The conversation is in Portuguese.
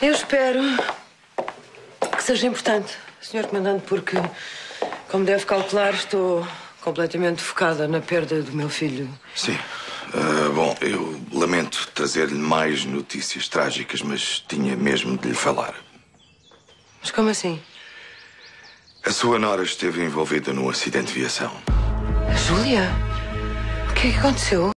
Eu espero que seja importante, Sr. Comandante, porque, como deve calcular, estou completamente focada na perda do meu filho. Sim. Bom, eu lamento trazer-lhe mais notícias trágicas, mas tinha mesmo de lhe falar. Mas como assim? A sua nora esteve envolvida num acidente de viação. A Júlia? O que é que aconteceu?